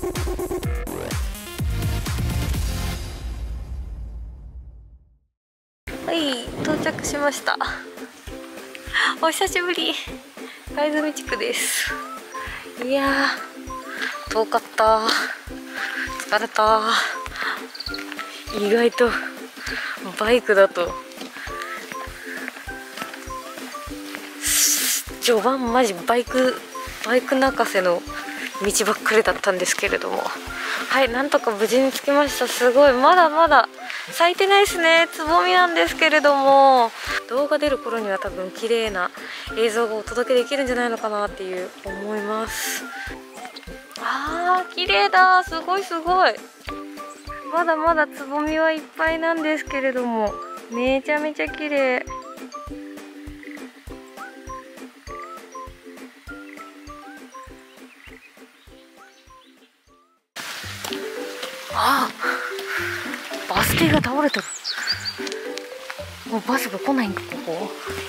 はい、到着しました。お久しぶり。貝住地区です。いやー、遠かった。疲れた。意外とバイクだと序盤マジバイク泣かせの道ばっかりだったんですけれども、はい、なんとか無事に着きました。すごい、まだまだ咲いてないですね。つぼみなんですけれども、動画出る頃には多分綺麗な映像がお届けできるんじゃないのかなっていう思います。あー、綺麗だ。すごいすごい。まだまだつぼみはいっぱいなんですけれども、めちゃめちゃ綺麗。ああ、バス停が倒れてる。もうバスが来ないんか、ここ。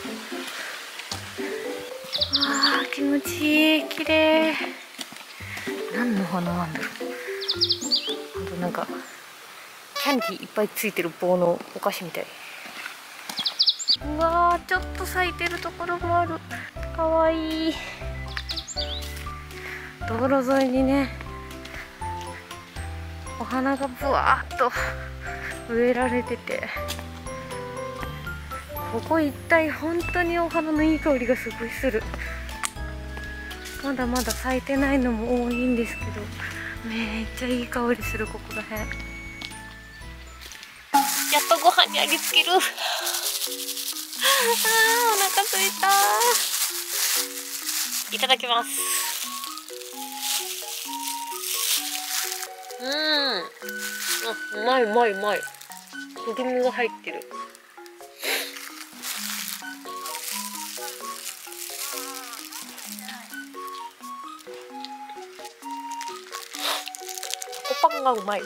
ああ、気持ちいい、綺麗。何の花なんだろう。ほんとなんかキャンディーいっぱいついてる棒のお菓子みたい。うわー、ちょっと咲いてるところもある。かわいい。道路沿いにね、お花がぶわーっと植えられてて、ここ一帯本当にお花のいい香りがすごいする。まだまだ咲いてないのも多いんですけど、めっちゃいい香りする。ここら辺やっとご飯にありつける。あー、お腹すいた。いただきます。あ、うまいうまいうまい。クリームが入ってる。タコパンがうまい。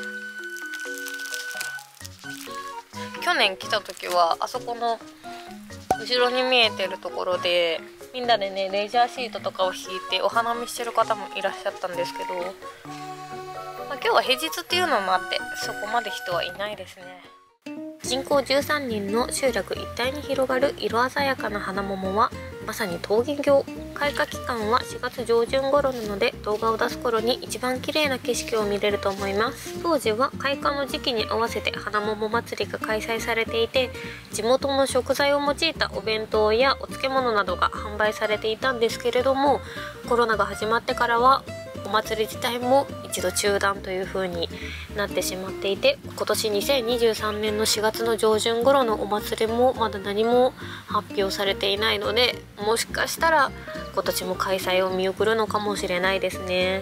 去年来た時はあそこの後ろに見えてるところでみんなでね、レジャーシートとかを引いてお花見してる方もいらっしゃったんですけど、今日は平日っていうのもあってそこまで人はいないですね。人口13人の集落一帯に広がる色鮮やかな花桃はまさに桃源郷。開花期間は4月上旬頃なので、動画を出す頃に一番綺麗な景色を見れると思います。当時は開花の時期に合わせて花桃祭りが開催されていて、地元の食材を用いたお弁当やお漬物などが販売されていたんですけれども、コロナが始まってからはお祭り自体も一度中断という風になってしまっていて、今年2023年の4月の上旬頃のお祭りもまだ何も発表されていないので、もしかしたら今年も開催を見送るのかもしれないですね。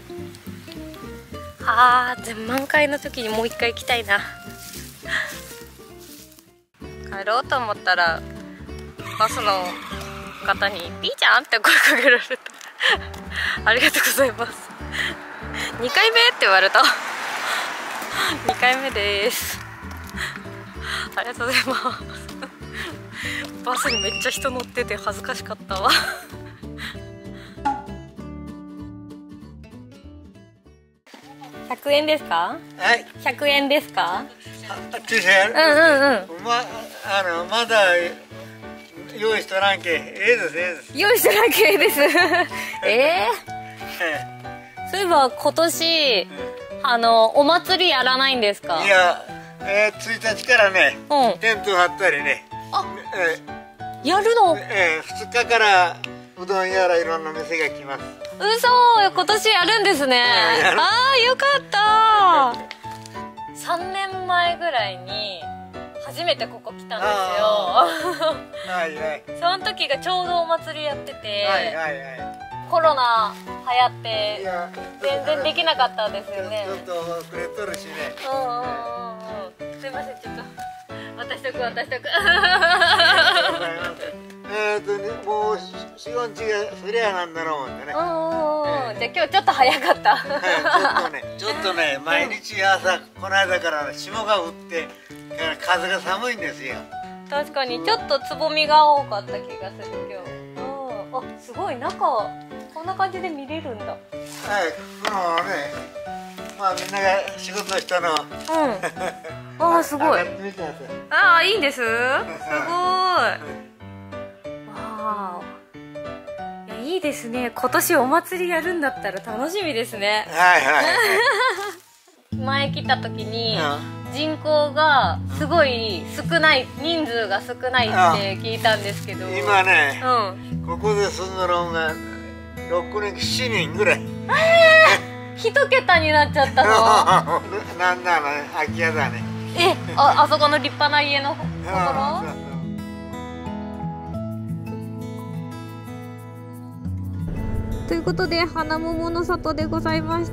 全満開の時にもう一回行きたいな。帰ろうと思ったらバスの方に「ピーちゃん」って声かけられた。ありがとうございます。2回目って言われた。2回目です。ありがとうございます。バスにめっちゃ人乗ってて恥ずかしかったわ。100円ですか？ はい。 100円ですか？ まだ用意しとらんけ。 用意しとらんけです。そういえば今年お祭りやらないんですか？ いや、1日からね、テント張ったりね。 やるの ？2日からうどんやらいろんな店が来ます。 嘘、今年やるんですね。よかった。3年前ぐらいに初めてここ来たんですよ。その時がちょうどお祭りやってて、コロナ流行って全然できなかったですよね。 ちょっと遅れとるしね。 すいません、ちょっと渡しとく。 もう4、5日がフレアなんだろうね。 じゃあ今日ちょっと早かった。 ちょっとね、毎日朝この間から霜が降って風が寒いんですよ。 確かにちょっとつぼみが多かった気がする今日。すごい、中ここんな感じで見れるんだ。 はい、このね、まあみんなが仕事したの。 うん。ああ、すごい。 上がってみてください。 ああ、いいんです。すごい。わあ。いや、いいですね。今年お祭りやるんだったら楽しみですね。 はいはい。 前来た時にうん人口がすごい少ない、人数が少ないって聞いたんですけど。 今ね、 うん。 ここで住んだのが6人7人ぐらい。 一桁になっちゃったの。 なんだね、空き家だね。 あそこの立派な家のところ。ということで、花桃の里でございました。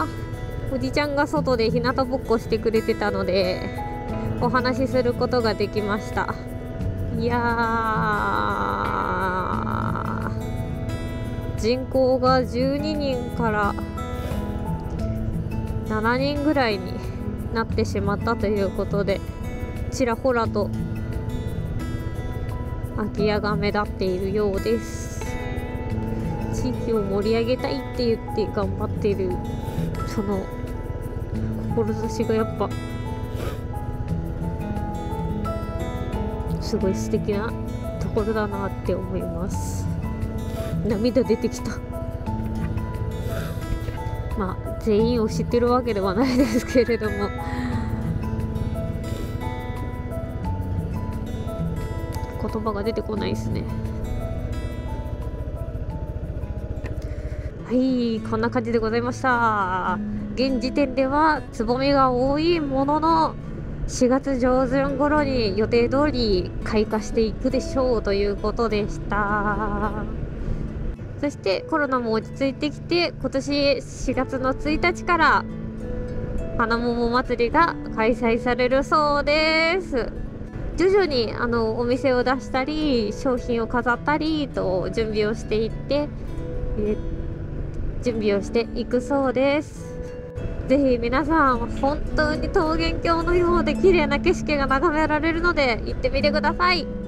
おじちゃんが外で日向ぼっこしてくれてたのでお話しすることができました。いやー、人口が12人から7人ぐらいになってしまったということで、ちらほらと空き家が目立っているようです。地域を盛り上げたいって言って頑張っているその志がやっぱすごい素敵なところだなって思います。涙出てきた。まあ全員を知ってるわけではないですけれども、言葉が出てこないですね。はい、こんな感じでございました。現時点ではつぼみが多いものの4月上旬頃に予定通り開花していくでしょうということでした。そしてコロナも落ち着いてきて、今年4月の1日から花桃祭りが開催されるそうです。徐々にお店を出したり商品を飾ったりと準備をしていって準備をしていくそうです。ぜひ皆さん、本当に桃源郷のようで綺麗な景色が眺められるので行ってみてください。